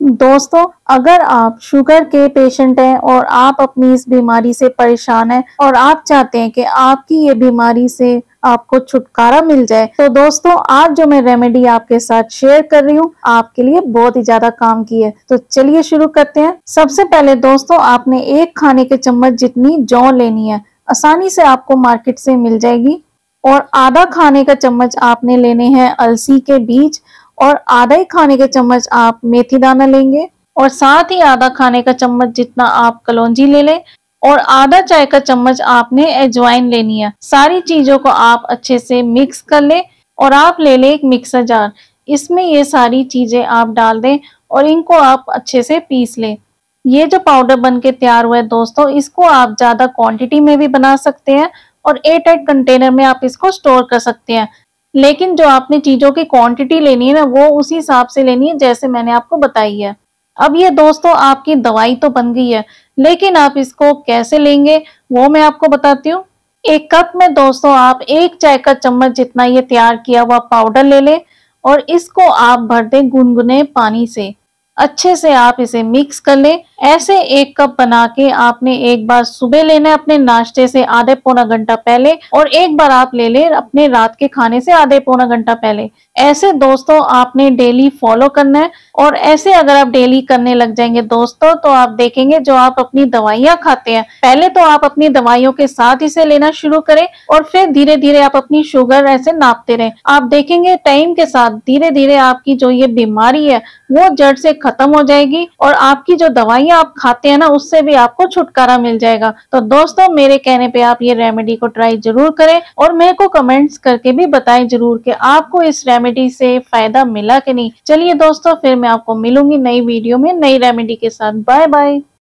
दोस्तों, अगर आप शुगर के पेशेंट हैं और आप अपनी इस बीमारी से परेशान हैं और आप चाहते हैं कि आपकी ये बीमारी से आपको छुटकारा मिल जाए, तो दोस्तों आज जो मैं रेमेडी आपके साथ शेयर कर रही हूँ आपके लिए बहुत ही ज्यादा काम की है। तो चलिए शुरू करते हैं। सबसे पहले दोस्तों आपने 1 खाने के चम्मच जितनी जौ लेनी है, आसानी से आपको मार्केट से मिल जाएगी। और आधा खाने का चम्मच आपने लेने हैं अलसी के बीज और आधा ही खाने के चम्मच आप मेथी दाना लेंगे और साथ ही आधा खाने का चम्मच जितना आप कलौंजी ले लें और आधा चाय का चम्मच आपने अजवाइन लेनी है। सारी चीजों को आप अच्छे से मिक्स कर लें और आप ले लें एक मिक्सर जार। इसमें ये सारी चीजें आप डाल दें और इनको आप अच्छे से पीस लें। ये जो पाउडर बन के तैयार हुआ है दोस्तों, इसको आप ज्यादा क्वांटिटी में भी बना सकते हैं और एयरटाइट कंटेनर में आप इसको स्टोर कर सकते हैं। लेकिन जो आपने चीजों की क्वांटिटी लेनी है ना, वो उसी हिसाब से लेनी है जैसे मैंने आपको बताई है। अब ये दोस्तों आपकी दवाई तो बन गई है, लेकिन आप इसको कैसे लेंगे वो मैं आपको बताती हूँ। 1 कप में दोस्तों आप 1 चाय का चम्मच जितना ये तैयार किया हुआ पाउडर ले लें और इसको आप भर दें गुनगुने पानी से। अच्छे से आप इसे मिक्स कर लें। ऐसे 1 कप बना के आपने एक बार सुबह लेना है अपने नाश्ते से आधे पौना घंटा पहले और एक बार आप ले लें अपने रात के खाने से आधे पौना घंटा पहले। ऐसे दोस्तों आपने डेली फॉलो करना है और ऐसे अगर आप डेली करने लग जाएंगे दोस्तों, तो आप देखेंगे जो आप अपनी दवाइयां खाते हैं, पहले तो आप अपनी दवाइयों के साथ इसे लेना शुरू करें और फिर धीरे धीरे आप अपनी शुगर ऐसे नापते रहें। आप देखेंगे टाइम के साथ धीरे धीरे आपकी जो ये बीमारी है वो जड़ से खत्म हो जाएगी और आपकी जो दवाइयां आप खाते हैं ना, उससे भी आपको छुटकारा मिल जाएगा। तो दोस्तों मेरे कहने पे आप ये रेमेडी को ट्राई जरूर करें और मेरे को कमेंट्स करके भी बताएं जरूर कि आपको इस रेमेडी से फायदा मिला कि नहीं। चलिए दोस्तों फिर मैं आपको मिलूंगी नई वीडियो में नई रेमेडी के साथ। Bye bye.